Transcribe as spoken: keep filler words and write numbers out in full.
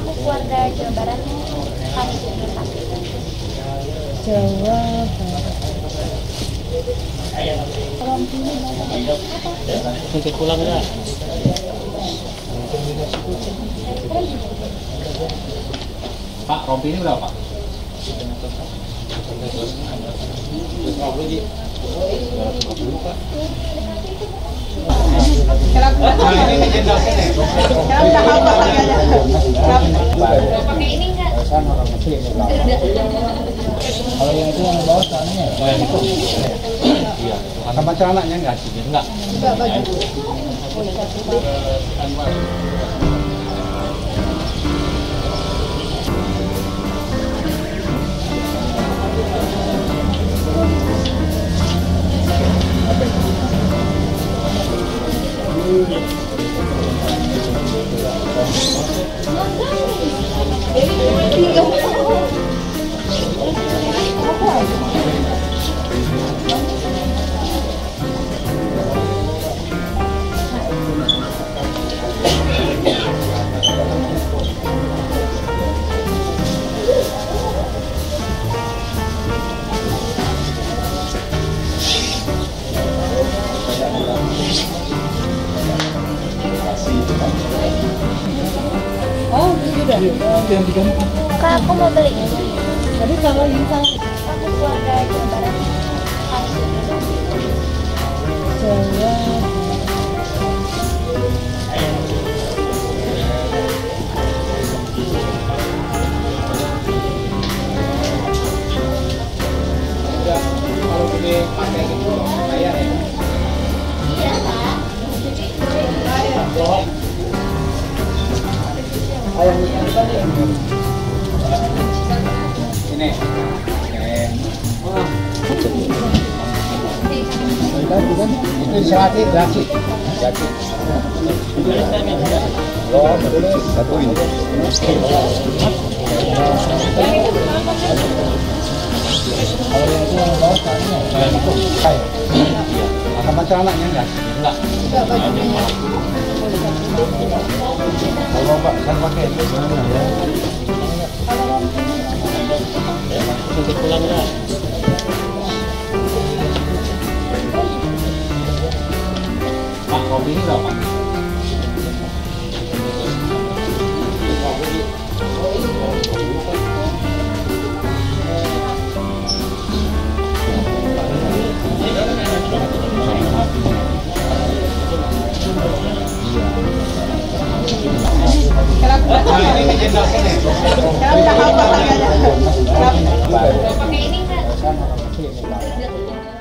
aku keluarga Jawa Barat. Kami Jawa Barat. Mungkin pulang enggak? Pak, rompi ini berapa, Pak? pakai ini enggak? Kalau yang itu yang bawah tanahnya, Oh, yang itu? Iya. sama celananya enggak sih? Enggak. Enggak baju. Oh, itu sudah. Yang diganti. Kak, aku mau beli. Tadi kalau yang saya Aku keluarga Jawa Barat. Jawa. Kalau ini pakai gitu bayar ya. Iya, Kak. Ayam ini tadi. Ini. Oke. Itu serati gratis. Gratis. Oh, betul. Satu ini. Kalau yang itu yang bawah tanahnya, yang itu kayak. Sama celananya enggak? Enggak. Enggak baju. Kalau Pak, saya pakai itu gimana ya? Mungkin pulang enggak? Pak, rompi ini berapa, Pak? Pakai ini enggak?